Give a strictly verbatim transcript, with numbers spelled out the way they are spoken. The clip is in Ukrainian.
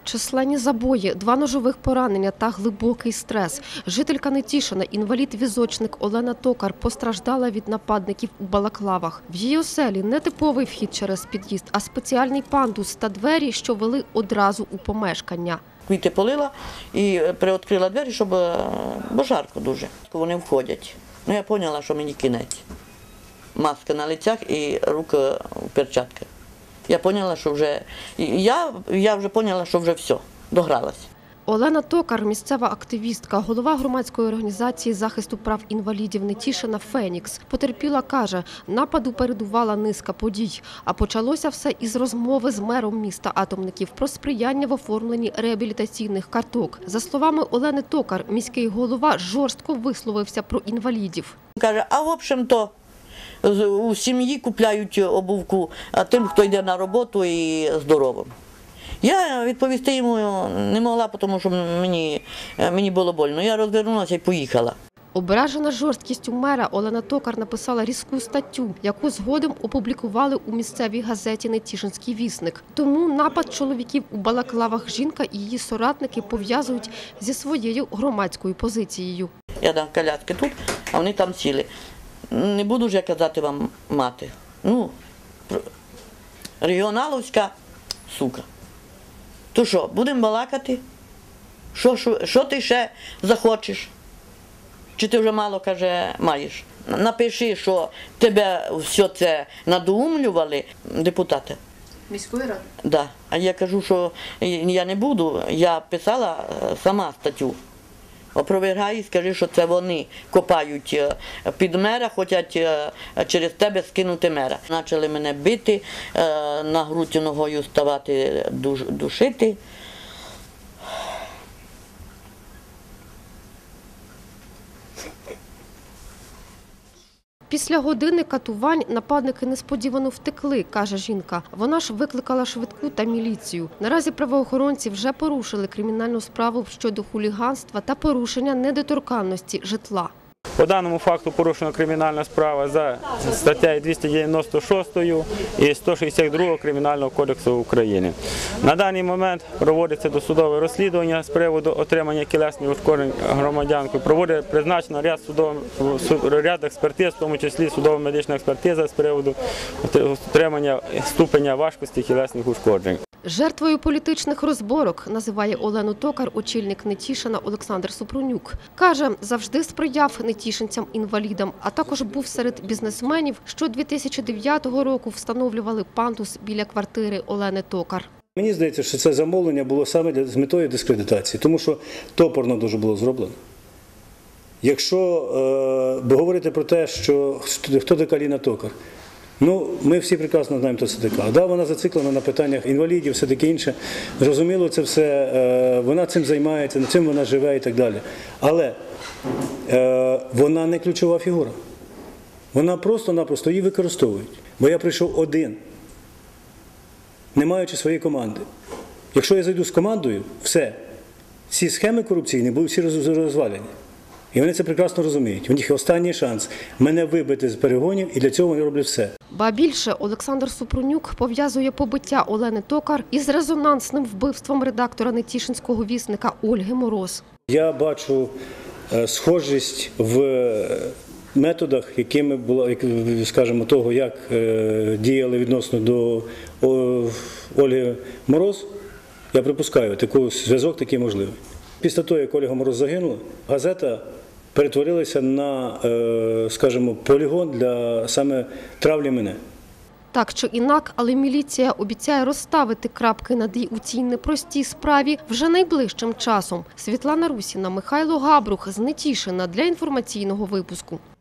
Численні забої, два ножових поранення та глибокий стрес. Жителька Нетішина, інвалід-візочник Олена Токар постраждала від нападників у балаклавах. В її оселі не типовий вхід через під'їзд, а спеціальний пандус та двері, що вели одразу у помешкання. Квіти полила і приоткрила двері, щоб, бо жарко дуже. Вони входять. Ну, я зрозуміла, що мені кінець. Маска на лицях і руки у перчатках. Я поняла, що вже я, я вже поняла, що вже все, догралась. Олена Токар – місцева активістка, голова громадської організації захисту прав інвалідів Нетішина «Фенікс». Потерпіла, каже, нападу передувала низка подій. А почалося все із розмови з мером міста Атомників про сприяння в оформленні реабілітаційних карток. За словами Олени Токар, міський голова жорстко висловився про інвалідів. Каже, а в общем-то, у сім'ї купляють обувку тим, хто йде на роботу і здоровим. Я відповісти йому не могла, тому що мені, мені було больно. Я розвернулася і поїхала. Ображена жорсткістю мера, Олена Токар написала різку статтю, яку згодом опублікували у місцевій газеті «Нетішинський вісник». Тому напад чоловіків у балаклавах жінка і її соратники пов'язують зі своєю громадською позицією. Я дам коляски тут, а вони там сіли. Не буду ж я казати вам мати. Ну, регіоналовська сука. То що, будемо балакати? Що, що, що ти ще захочеш? Чи ти вже мало, каже, маєш? Напиши, що тебе все це надоумлювали депутати. Міської ради? Так. Да. А я кажу, що я не буду. Я писала сама статтю. Опровергай і скажи, що це вони копають під мера, хочуть через тебе скинути мера. Почали мене бити, на грудь ногою ставати, душити. Після години катувань нападники несподівано втекли, каже жінка. Вона ж викликала швидку та міліцію. Наразі правоохоронці вже порушили кримінальну справу щодо хуліганства та порушення недоторканності житла. По даному факту порушена кримінальна справа за статтею двісті дев'яносто шість і сто шістдесят два Кримінального кодексу України. На даний момент проводиться досудове розслідування з приводу отримання тілесних ушкоджень громадянкою. Проводить призначено ряд, судов, ряд експертиз, в тому числі судово-медична експертиза з приводу отримання ступеня важкості тілесних ушкоджень. Жертвою політичних розборок називає Олену Токар очільник Нетішина Олександр Супрунюк. Каже, завжди сприяв нетішинцям-інвалідам, а також був серед бізнесменів, що дві тисячі дев'ятого року встановлювали пандус біля квартири Олени Токар. Мені здається, що це замовлення було саме з метою дискредитації, тому що топорно дуже було зроблено. Якщо е, говорити про те, що хто така Олена Токар, ну, ми всі прекрасно знаємо, хто це така. Да, вона зациклена на питаннях інвалідів, все таке інше. Зрозуміло, це все, вона цим займається, над цим вона живе і так далі. Але е, вона не ключова фігура. Вона просто-напросто її використовують. Бо я прийшов один, не маючи своєї команди. Якщо я зайду з командою, все, ці схеми корупційні будуть всі розвалені. І вони це прекрасно розуміють. У них останній шанс мене вибити з перегонів, і для цього вони роблять все. Ба більше, Олександр Супрунюк пов'язує побиття Олени Токар із резонансним вбивством редактора Нетішинського вісника Ольги Мороз. Я бачу схожість в методах, якими було, скажімо, того, як діяли відносно до Ольги Мороз. Я припускаю, такий зв'язок такий можливий. Після того, як Ольга Мороз загинула, газета перетворилася на, скажімо, полігон для саме травлі мене. Так чи інак, але міліція обіцяє розставити крапки над «і» у цій непростій справі вже найближчим часом. Світлана Русіна, Михайло Габрух з Нетішина для інформаційного випуску.